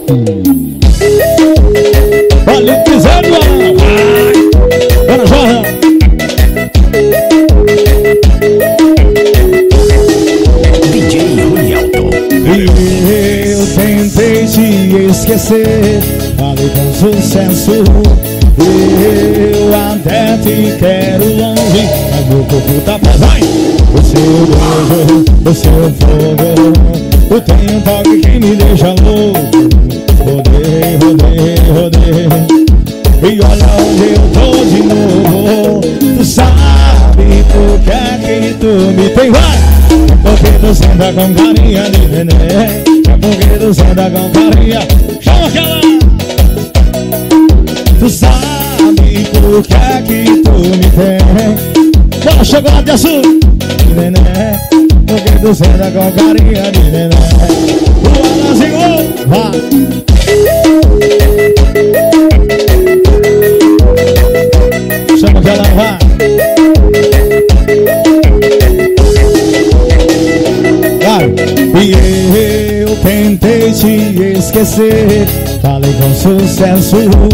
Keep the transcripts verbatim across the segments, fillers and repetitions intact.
Olha o piseiro, bora, Jorge. D J Runialto. Eu tentei te esquecer, falei com sucesso. Eu até te quero longe, mas meu corpo tá pesado. O seu beijo, o seu fogo, o tenho toque que me deixa louco. Rodei, rodei, rodei, e olha onde eu tô de novo. Tu sabe por que é que tu me tem, vai? É porque tu senta com carinha de neném, é porque tu senta com carinha. Chama aquela! Tu sabe por que é que tu me tem. Bora, chocolate de açúcar de neném, porque tu senta com carinha de neném. O Alazinho, vai! Chama que ela vai. Vai. E eu tentei te esquecer, falei com sucesso.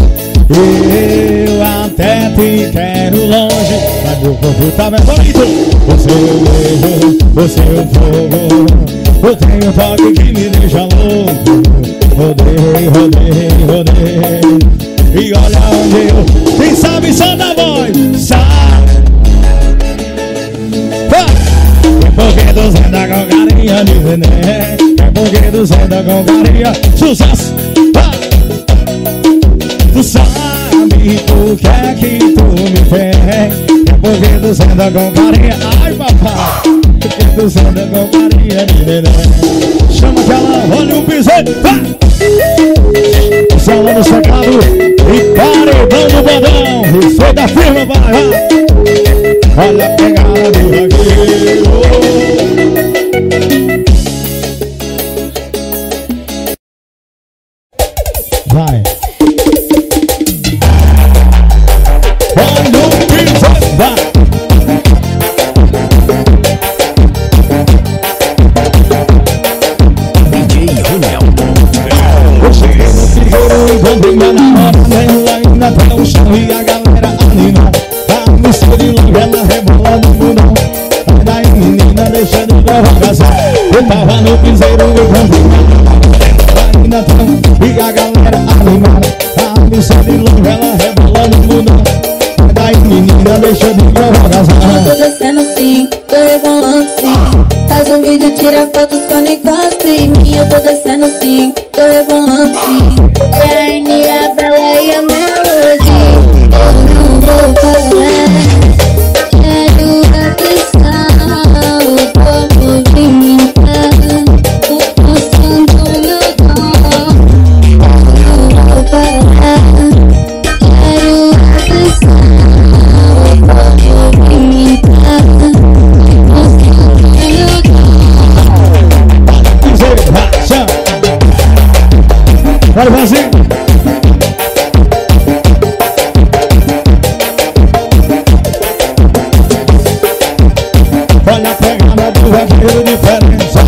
Eu até te quero longe, mas meu corpo tá bem bonito. O seu beijo, o seu fogo, eu tenho um toque que me deixa louco. Rodei, rodei, rodei, e olha onde eu... Quem sabe só da voz, sabe? É porque tu senta com carinha de neném, é porque tu senta com carinha. Sucesso! Tu sabe por que é que tu me tem, é porque tu senta com carinha. Ai, papai, porque tu senta com carinha de neném. Chama aquela, olha o piseiro, vai! Salão no secado e paredão do bodão. Isso foi da firma, vai, vai. Olha a pegada do vaqueiro. Vai. Olha o piseiro, vai. Encontrei minha namorada, ela ainda tá no chão e a galera animal. A mistura de longe, ela rebola no mundão. Sai daí menina, deixa de provocação. Eu tava no piseiro, encontrei minha namorada, ela ainda tá no chão e a galera animal. A mistura de longe, ela rebola no mundão. Sai daí menina, deixa de provocação. Eu tô descendo sim, tô rebolando sim. Faz um vídeo, tira fotos quando encosta em mim. Eu tô descendo sim, tô rebolando sim. Carne, a bela e a melodia. Eu não vou parar. Quero atenção, o povo vem me dar. Tô mostrando meu dom. Eu não vou parar. Quero atenção, o povo vem me dar. Mostrando meu dom. Bora fazer. Olha a pegada do vaqueiro diferença.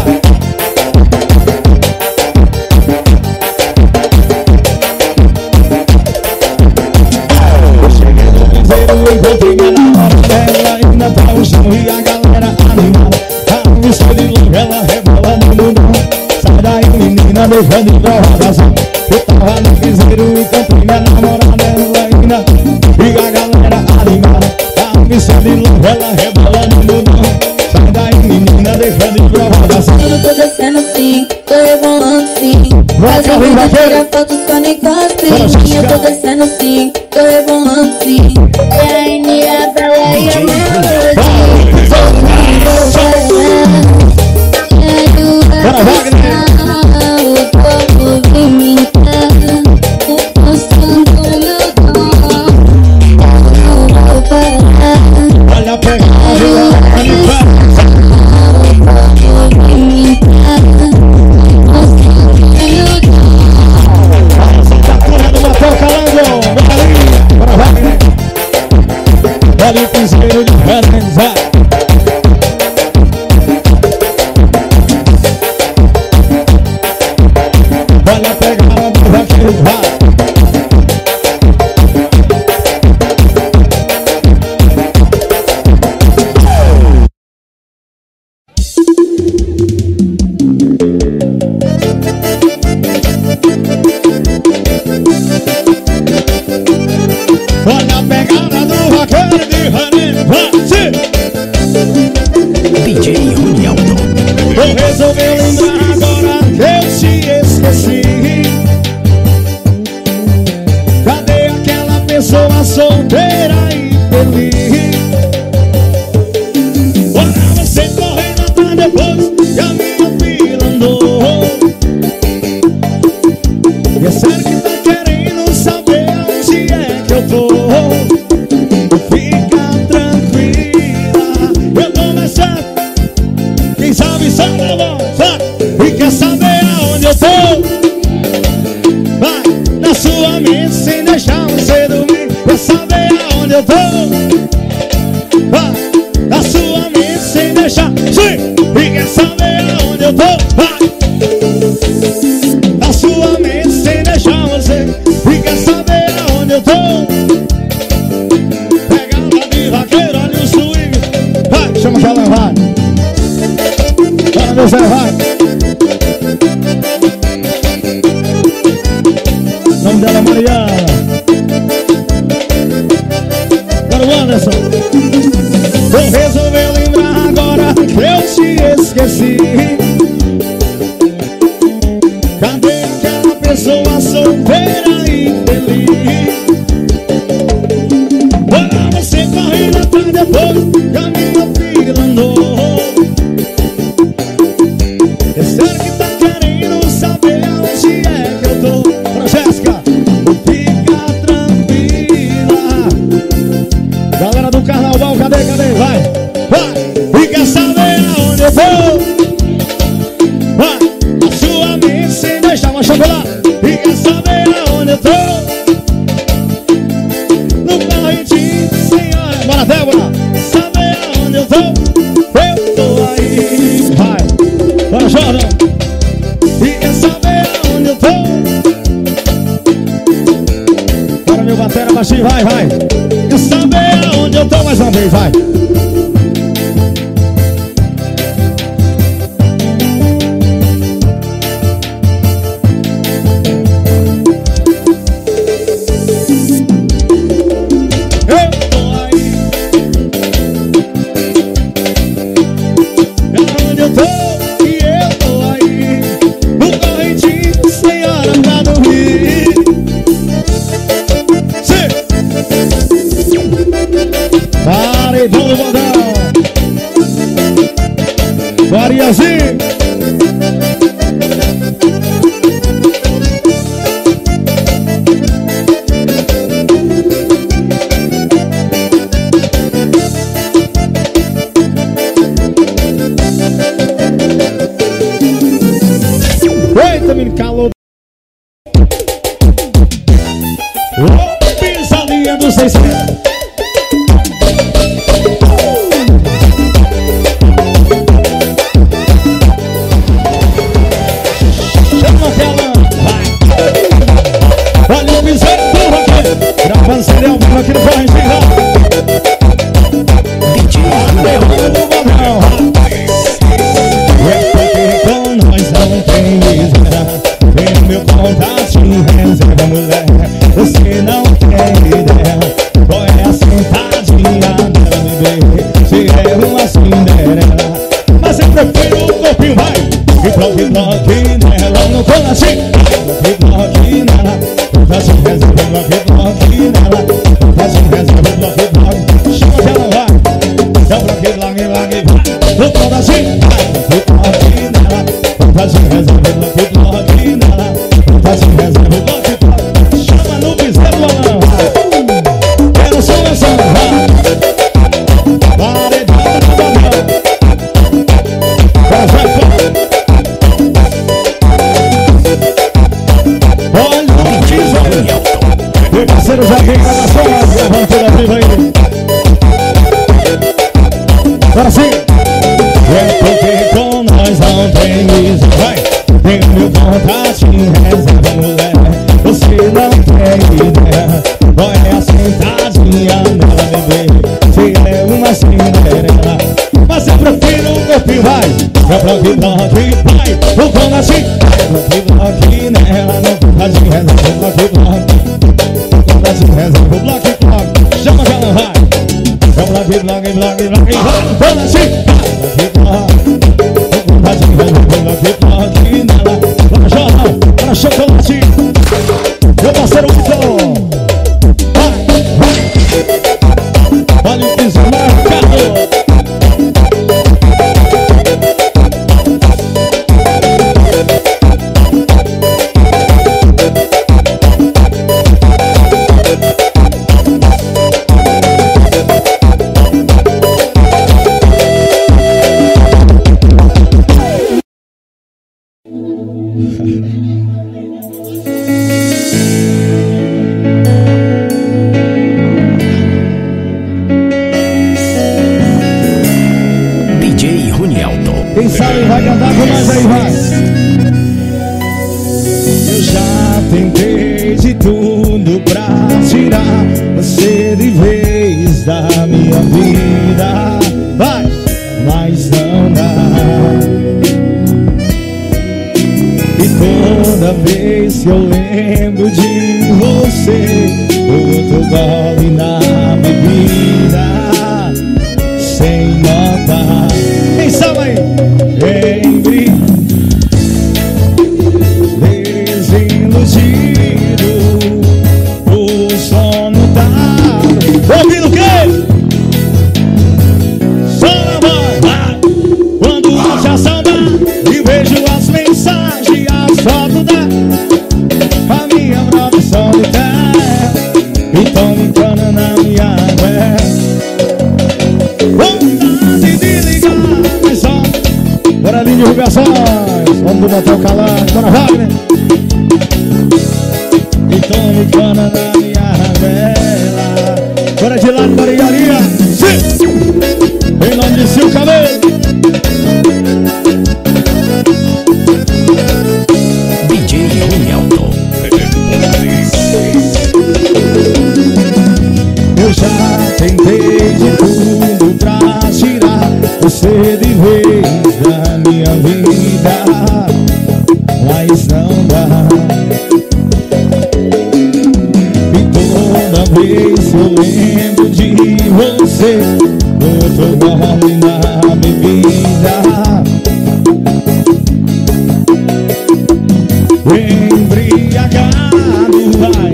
Eu cheguei no piseiro, encontrei minha namorada, ela ainda tá no chão e a galera animada. A mistura de longe, ela rebola no mundão. Sai daí menina, deixa de provocação. Eu tava no piseiro, encontrei minha namorada, ela ainda e a galera animada. A missão de longe, ela rebola no mundão. Sai daí menina, deixa de provocação. Eu tô descendo sim, tô rebolando sim. Faz um vídeo, tira fotos quando encosta em mim. Eu tô descendo sim, tô rebolando sim. Carne, a bela e a melodia. Bora, Wagner! O povo vem me dar. Tô mostrando meu dom. Eu não vou parar. Olha a pegada do diferença. O povo vem me dar. Mostrando meu dom. Fala, Santa Cruz do Matão Calango! Bora ali! Bora, Wagner! eu tô. Vai, na sua mente sem deixar. Sim, e quer saber aonde eu tô? Vai, na sua mente sem deixar você. E quer saber aonde eu tô? Pegada de vaqueiro, olha o swing. Vai, chama aquela, vai. Vai, meu Zé, vai. O nome dela é Mariana. Agora o Anderson. Vou resolver lembrar agora que eu te esqueci. Cadê aquela pessoa solteira e feliz? Olha você correndo atrás depois que a minha filha andou. É sério que tá querendo saber aonde é que eu tô. Francesca, fica tranquila. Galera do carnaval, cadê, cadê? Vai, vai. E quer saber aonde eu vou? Vai, a sua mente sem deixar uma chocolate. E quer saber aonde eu tô? No correntinho, senhora. Bora, Débora. Saber aonde eu tô? Eu tô aí. Vai, bora, Jordan. E quer saber aonde eu tô? Bora, meu batera, baixinho, vai, vai. Quer saber aonde eu tô? Mais uma vez, vai. Eu tô aí. Aonde eu tô? E eu tô aí. No correntinho, senhora, pra dormir. Sim. Paredão do Bodão. Mariazinho. Eita, menino, calor. Ô, pisadinha do seiscentos. Chama aquela, vai. Olha o piseiro do roqueiro. Gravando serial aqui no Correntinho. D J Julião. É porque com nós não tem miséria. Vem no meu contatinho, reserva, mulher. Você não tem ideia. Qual é a sentadinha dela, bebê? Se é uma Cinderela. Mas eu prefiro o corpinho, vai. E bloque, bloque nela, no colatinho. Bloque, bloque nela. Contatinho, reserva, bloque, bloque nela. Contatinho, reserva, bloque, bloque. Chama que ela vai. Dá bloque, bloque, bloque, vai. No colatinho, vai. Bloque, bloque nela. Contatinho, reserva, bloque, bloque nela. Contatinho, reserva, bloque, bloque. Chama no piseiro, Alão. Quero só essa, vai. Paredão do Bodão. Vai, vai, vai. Olha o tesouro. Meu parceiro Joaquim Gravações, levantou a viva aí. Agora sim. É porque com nós não tem miséria. Vai. Tem o meu contatinho, reserva, mulher. Você não tem ideia. Qual é a sentadinha dela, bebê? Se é uma Cinderela. Mas eu prefiro o corpinho, vai. É bloque, bloque, vai. O contatinho, bloque, bloque nela. No contatinho, reserva, bloque, bloque. No contatinho, reserva, bloque, bloque. Chama que ela vai. É bloque, bloque, bloque, bloque. Vai, contatinho, bloque, bloque. No contatinho, reserva, bloque, bloque nela. Bora, Jornal, bora, chocolate. Meu parceiro Vitor. Vai, vai. Olha o piso marcado. toda vez que eu lembro de você, outro gole na bebida, sem notar. Quem sabe aí? Lembre, desiludido, o sono dado. Ouvindo o quê? Só vai, vai. Quando bate a saudade e vejo as mensagens, as fotos da a minha brava solitária, então me encana na minha vela. Vontade de ligar, mas só bora ali de divulgações. Vamos botar o calado, bora Wagner. Então me encana na minha vela. Bora de lado, bora de areia. Sim! Em nome de Sil Cabelo. D J Unialto. Eu já tentei de tudo pra tirar você de vez da minha vida, mas não dá. E toda vez eu lembro de você, outro gole na bebida, embriagado, vai,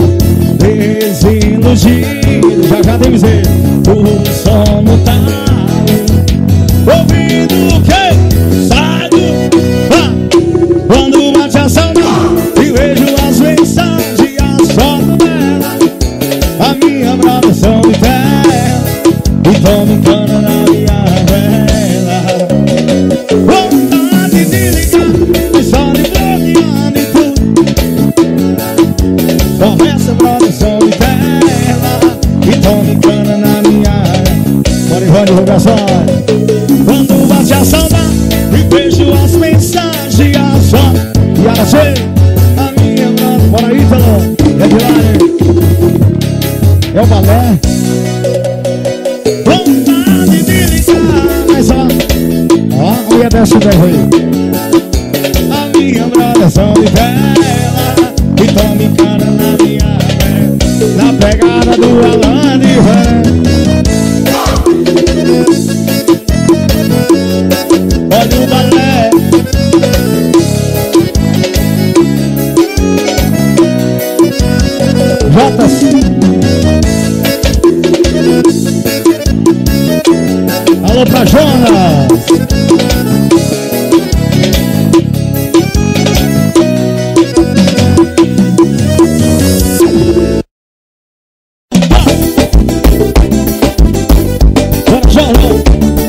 desiludido, já já tem que dizer, o sono tá ouvindo o que? Sabe? Ah, quando bate a saudade e vejo as mensagens, as fotos dela, a minha brava solitária, então me encana na minha vela. Vontade de ligar, mas só de bloqueando e tudo. Começa a brava solitária, então me encana na minha vela. Bora e vai divulgações. Quando bate a saudade e vejo as mensagens, as fotos, e ela chega, a minha brava. Bora aí, Telão. É de lá, hein? É o balé. Vontade de ligar, mas ó, ó, a mulher desce o berro aí. A minha brother solitária, que toma encana na minha vela, na pegada do Alan de Ré. Olha o balé. Jota-se. Alô pra Jonas. Bora, Jonas.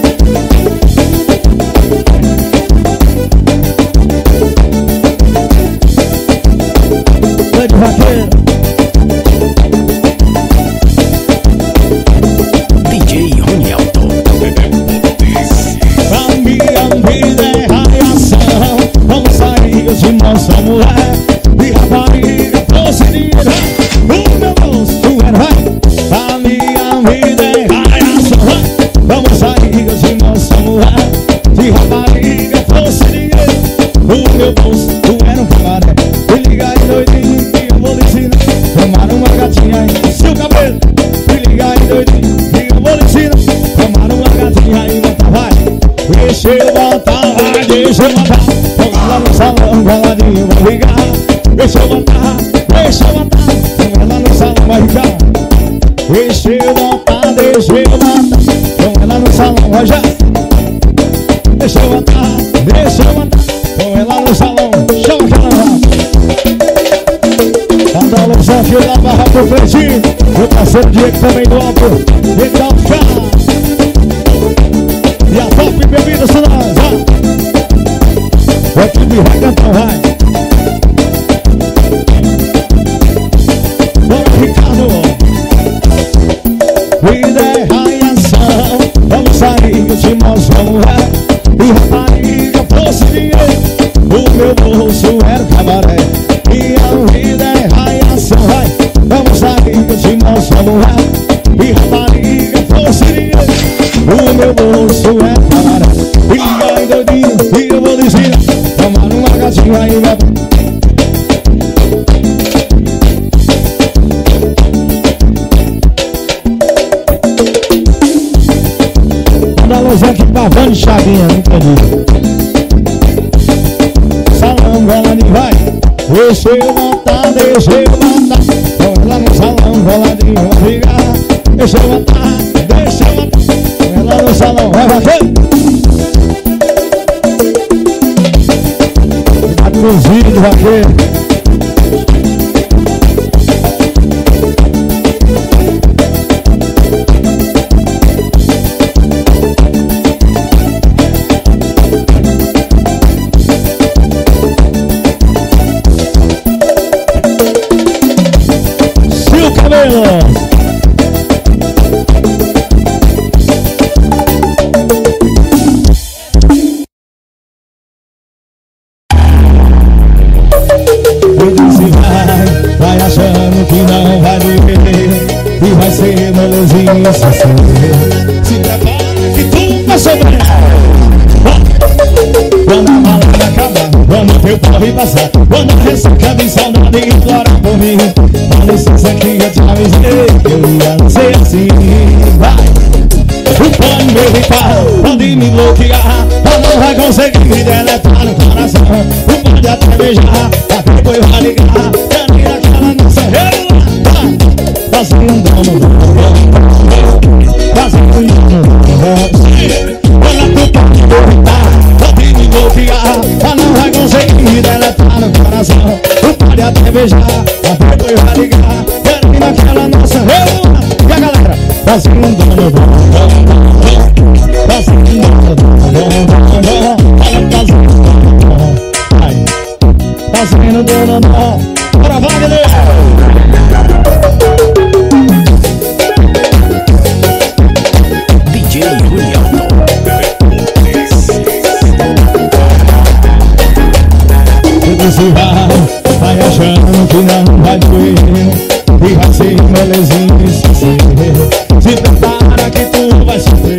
Grande vaqueiro. D J Unialto. A minha vida é radiação, vamos sair de moça, mulher e rapariga, procedida. O meu rosto é vai. A minha vida é radiação, vamos sair de moça, mulher e rapariga, procedida. O meu rosto era um cabaré. Me liga aí doidinho que eu vou lhe ensinar. Tomar uma gatinha em seu cabelo. Me liga aí doidinho que eu vou lhe ensinar. Tomar uma gatinha e botar vai. Deixa eu botar, vai, deixa eu botar. Com ela no salão, coladinho, vai ligar. Deixa eu botar, deixa eu botar. Com ela no salão, vai ligar. Deixa eu botar, deixa eu botar. Com ela no salão, vai já. Deixa eu botar, deixa eu botar. Com ela no salão, chama aquela lá. Cada alusão que lá barra pro Cleitinho. O parceiro Diego também do alto. Ele dá o carro. E a Top Bebidas Sonoras, ó. O equipe vai cantar, vai. Bora, Ricardo. Vida é raiação, vamos sair de mozão, é. E rapariga, fosse dinheiro, o meu bolso era o cabaré. E a vida é raiação, vai. Vamos sair de mozão, é. E rapariga, fosse dinheiro, o meu bolso é cabaré. E aí doidinho, e eu vou dizer, tomar uma gatinha e vai. Cavani Chavinha, não entendi. Salão, boladinho, vai. Deixa eu montar, deixa eu montar. Vamos lá no salão, boladinho, vai brigar. Deixa eu montar, deixa eu montar. Vamos lá no salão, vai bater. Cuidado com os vídeos, vaqueiro. Se prepara que tudo vai sobrar. Quando a balada acabar, quando teu corre passar, quando a ressaca de saudade implorar por mim, dá licença que eu te avisei que eu ia ser assim. Vai, o pode me evitar, pode me bloquear, mas não vai conseguir me deletar no coração. O pode até beijar, até depois vai ligar, quero ir naquela nossa reunião. Fazendo um dono do fazendo um dono do olha pro pode me evitar, pode me bloquear, mas não vai conseguir me deletar no coração. O pode até beijar, até depois vai ligar, quero ir naquela nossa reunião. E a galera fazendo um dono do fazendo um dono do olha fazendo um dono do fazendo um dono do. Bora, Wagner! D J Runialto. Tudo se vai, vai achando que não vai doer, e vai ser molezinho se ser. Se prepara que tu vai sofrer.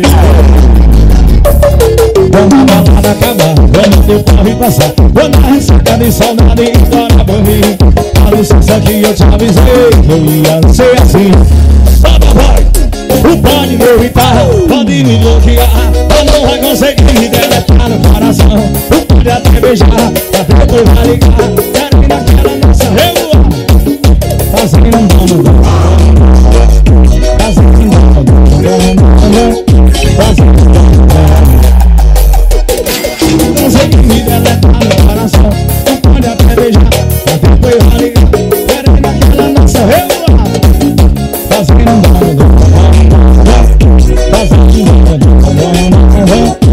Quando a balada acabar, quando teu corre passar, quando a ressaca de saudade implorar por mim, dá licença que eu te avisei que eu ia ser assim. Bora, vai! O pode me evitar, pode me bloquear, mas não vai conseguir me deletar no coração. O pode até beijar, até depois vai ligar, quero ir naquela nossa reunião. Fazendo um dono do fazendo um dono do fazendo um dono do não consegui me deletar no coração. O pode até beijar, até depois vai ligar, quero ir naquela nossa reunião. Fazendo um dono do fazendo um dono do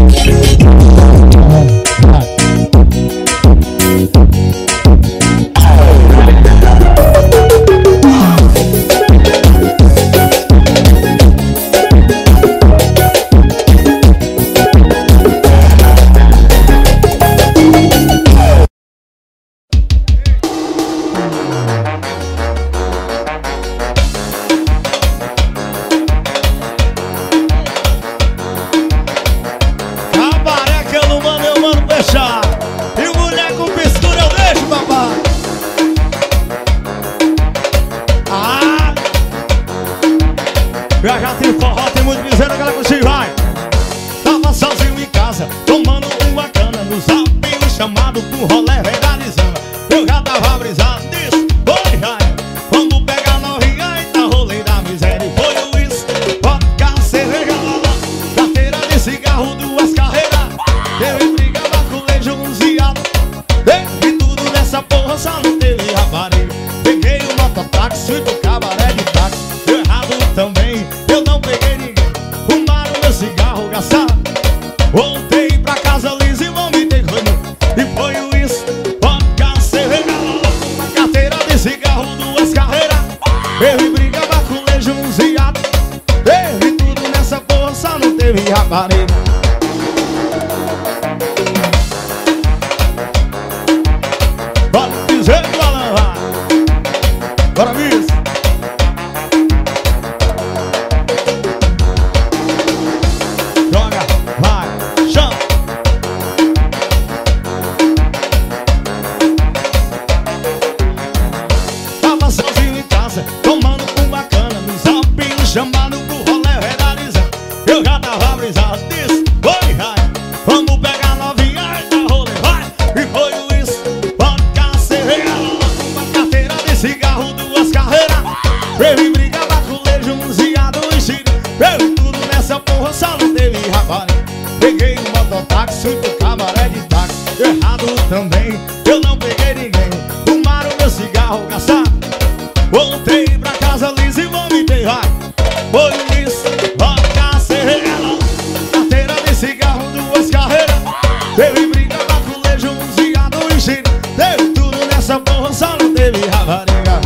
Já já tem forró, tem muito miséria, galera, você vai. Tava sozinho em casa, tomando uma cana, no zap o chamado do rolê regalizando. Eu já tava brisado nisso, oi, raia. Quando pega novinha e tá rolê da miséria. Foi o uísque, vodka, cerveja, lalá, carteira de cigarro, duas carreiras. Eu brigava com leite bronzeado. Teve tudo nessa porra, só não teve rapariga. Peguei o mototáxi, fui pro cabaré de táxi. Deu errado também, eu não peguei ninguém. Fumaram meu cigarro gastado. Voltei pra casa liso e vomitei. E foi o isso, vodka, cerveja, lalá, carro gastado. Voltei pra casa lisa e vomitei, vai. Foi isso, vai serrela. Carteira de cigarro, duas carreiras. Teve briga, baculejo, um cigarro e cheiro. Teve tudo nessa porra, só não teve rapariga.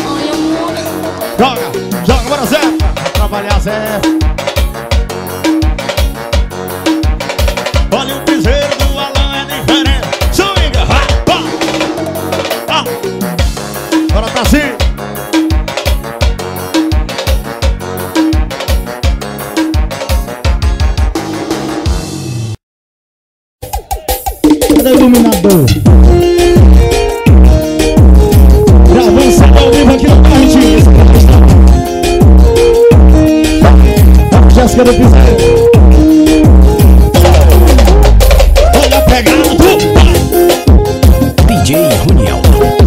Joga, joga, bora Zé. Vai trabalhar Zé. Olha o piseiro do Alan, é diferente. Swinga, vai, vai. Ah. Bora pra cima. Cadê o iluminador? Gravando essa ao vivo aqui na Parretinha. Jéssica do Piseiro. Olha a pegada do D J Juniel.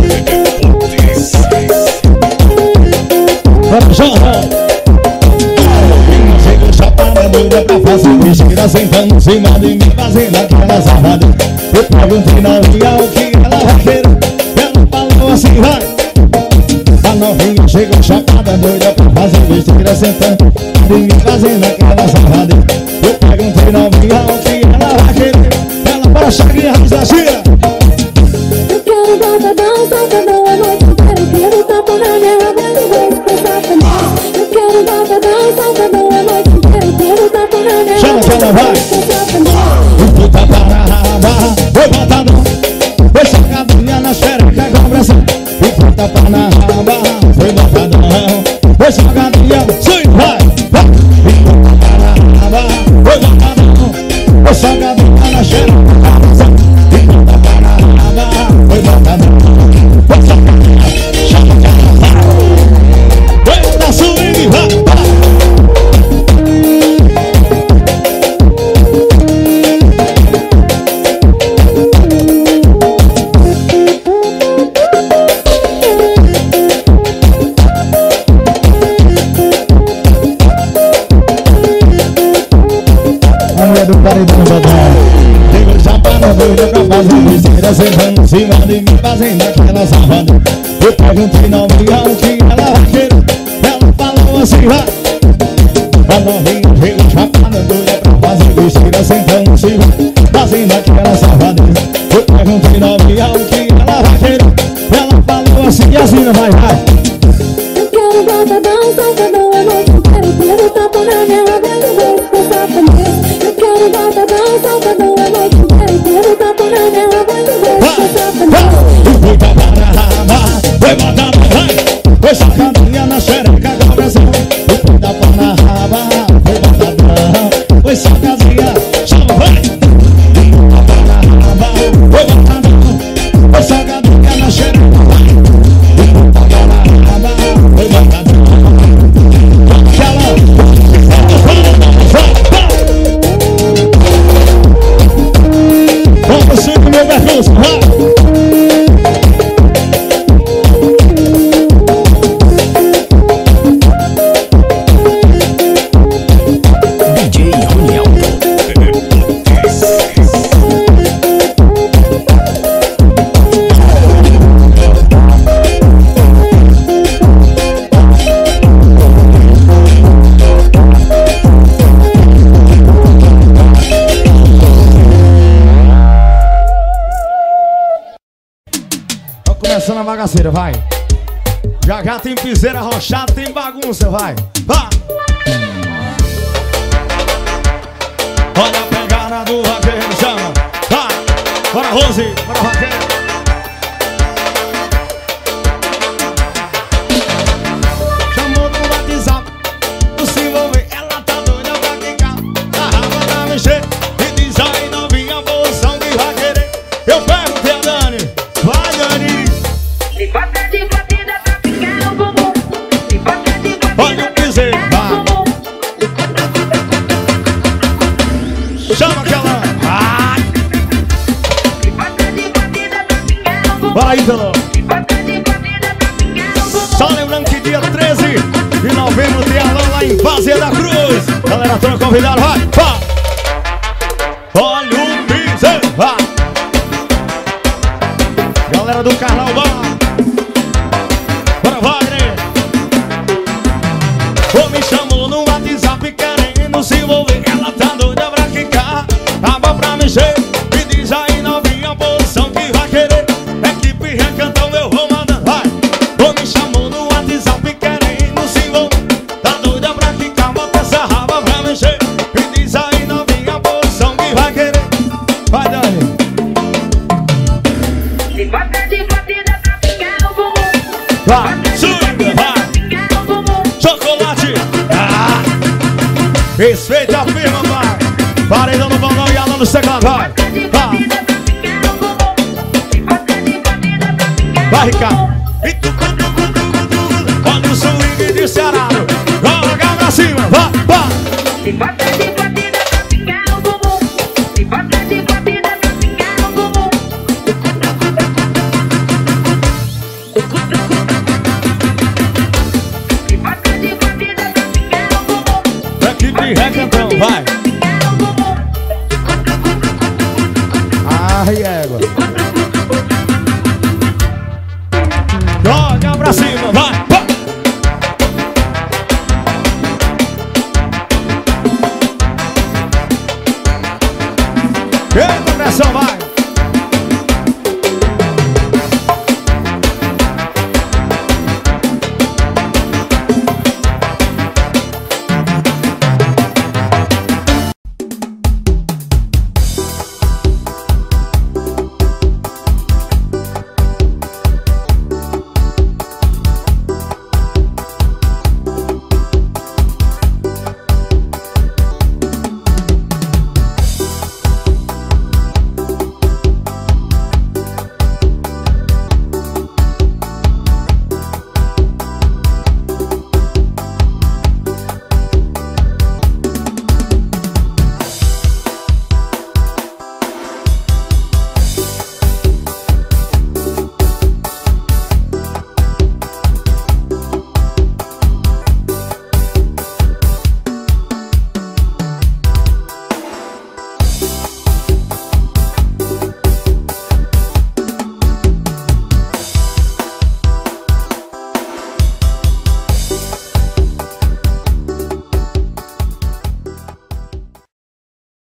Bora, João. Chegou chapada, doida pra fazer mentira, sentando em cima de mim, fazendo aquela sarrada. Eu perguntei na via o que ela vai querer. Ela falou assim, vai. A novinha chegou chapada, doida pra fazer mentira, sentando de mim, fazendo aquela sarrada. Eu perguntei na via o que ela vai querer. Ela para chegar e da gira. Eu quero batadão, sacadão, a noite inteira. Quero tapa na minha mãe e vou expressar feliz. Eu quero batadão, sacadão, a noite inteira. Quero tapa na minha Chama que ela vai. Vou tapa na raba, vou batadão. Vou sacadinha na xereca com pressão. Vou tapa na raba, vou batadão. Vou sacadinha, sim, vai, vai. Vou tapa na raba, vou batadão. Vou sacadinha na xereca com pressão. Vou tapa na raba, vou batadão. Vou sacadinha, chama que ela vai. Vou na swing, vai, vai. Do paredão bodão. Chegou chapada, doida pra fazer besteira, sentando em cima de mim, fazendo aquela sarrada. Eu perguntei na via o que ela vai querer. Ela falou assim, vai. A novinha chegou chapada, doida pra fazer besteira, sentando em cima, fazendo aquela sarrada. Eu perguntei na via o que ela vai querer. Ela falou assim, e assim, vai, vai. Eu quero batadão, sacadão, a noite inteira. Quero tapa na minha mãe e vou expressar feliz. Eu quero batadão, sacadão, a noite inteira. Quero tapa na minha mãe e vou expressar feliz. Vou tapa na raba, vou batadão, vai. Vou sacadinha na xereca com pressão. Vou tapa na raba, vou batadão. Vou sacadinha, chama, vai. Vou tapa na raba, vou batadão. Vou sacadinha na xereca, vai. Vou tapa na raba, vou batadão. Aquela, vamos pro cinco, meu percurso, vai. D J Juniel. Começando a bagaceira, vai. Já já tem piseira arrochada, tem bagunça, vai. Vai. Olha a pegada do vaqueiro, chama. Vai. Bora, Rose, bora, vaqueiro. Chamou no WhatsApp, não se envolver, ela tá doida pra quicar. A raba tá mexer e diz aí novinha, bolsão que vai querer. Eu perguntei a Dani, vai Dani. Se bota de batida pra ficar o bumbum. Se bota de batida Olha o piseiro, vai. Chama aquela. Vai. Se bota de batida pra ficar o bumbum. Bora aí, Ítalo. Se bota de batida pra ficar o bumbum. Só lembrando que dia treze de novembro tem Alô lá em Vazia da Cruz. Galera toda convidada, vai, vai. Olha o piseiro, vai. Galera do Carnaval, de batida pra ficar o bumbum. Vai, swing, vai. Chocolate. Ah. Respeita a firma, vai. Paredão no balão e Alan no teclado, vai. Vai. Vai, Ricardo. E tu, tu, tu, tu, tu, tu. Olha o swing de Ceará. Joga pra cima, vai, vai.